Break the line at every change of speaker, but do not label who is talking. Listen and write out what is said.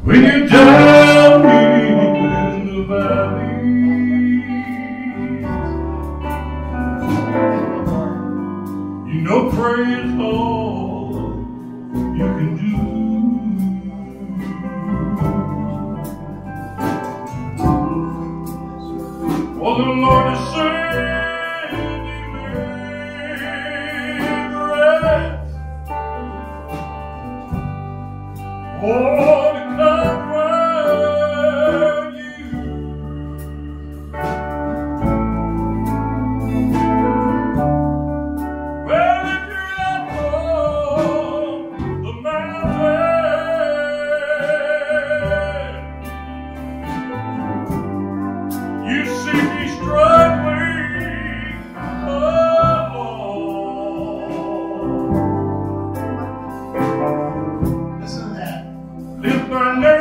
when you're down in the valley. You know prayer is all you can do. For the Lord is sending deliverance. Oh, to comfort you. Well, if you're up on the mountain, you see me struggling alone. Listen to that. Lift my name.